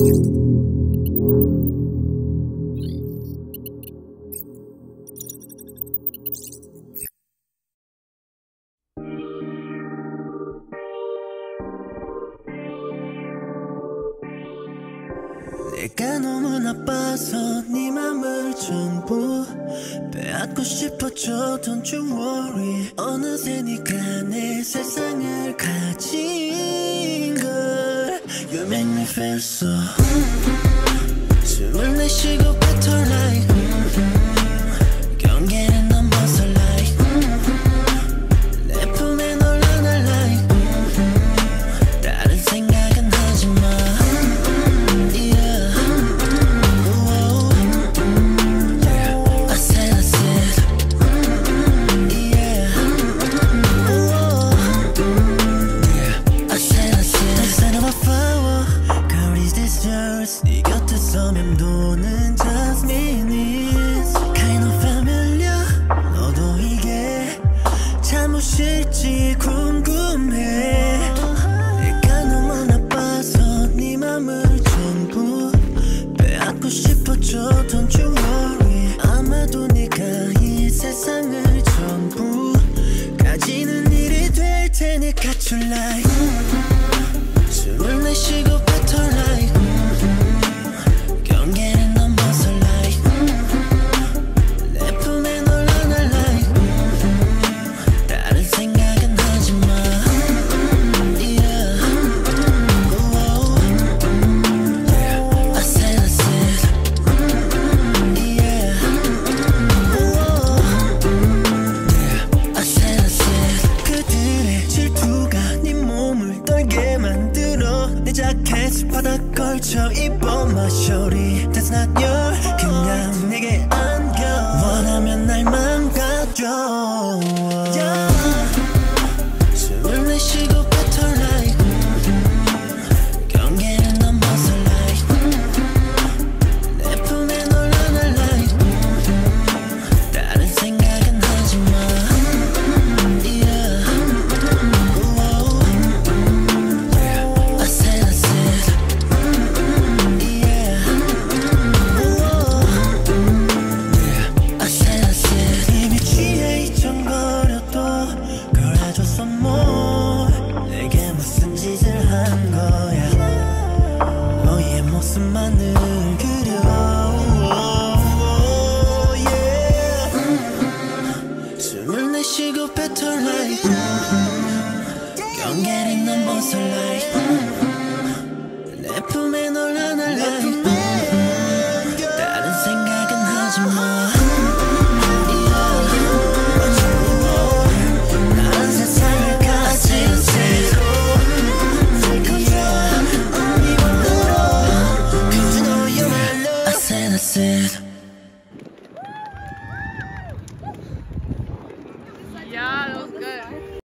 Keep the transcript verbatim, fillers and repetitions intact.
내가 너무 나빠서 네 맘을 전부 빼앗고 싶어져. Don't you worry. 어느새 네가 내 세상을 가진 걸. You make me feel so. 숨을 내쉬고 battle like 경계를 넘어서 like 내 품에 널 안아 like 다른 생각은 하지마. 네 곁에서 맴도는 jasmine is kind of familiar. 너도 이게 잠옷일지 궁금해. 내가 너무 나빠서 네 맘을 전부 빼앗고 싶어져. Don't you worry. 아마도 네가 이 세상을 전부 가지는 일이 될 테니까 tonight. 숨을 내쉬고 battle like 경계를 넘어서 like 내 품에 널 안아 like 다른 생각은 하지마. Yeah. I said I said Yeah. I said I said 그들의 질투가 네 몸을 떨게 만들어. 내 자켓 바닥 걸쳐 입어 my shorty. That's not your. 그냥 내게 안겨. 원하면 날 망가져. Yeah. 숨을 내쉬고 battle like 경계를 넘어서 like 내 품에 널 안아 like 다른 생각은 하지마. Yeah. I said I said Yeah. I said I said 이미 취해 잊혀버려도 그래줘서 뭐 내게 무슨 짓을 한 거야. 너의 모습만을 그려. Yeah. 숨을 내쉬고 battle like 경계를 넘어서 like 내 품에 널 안아 like 다른 생각은 하지마. 다른 세상을 가지. I said I said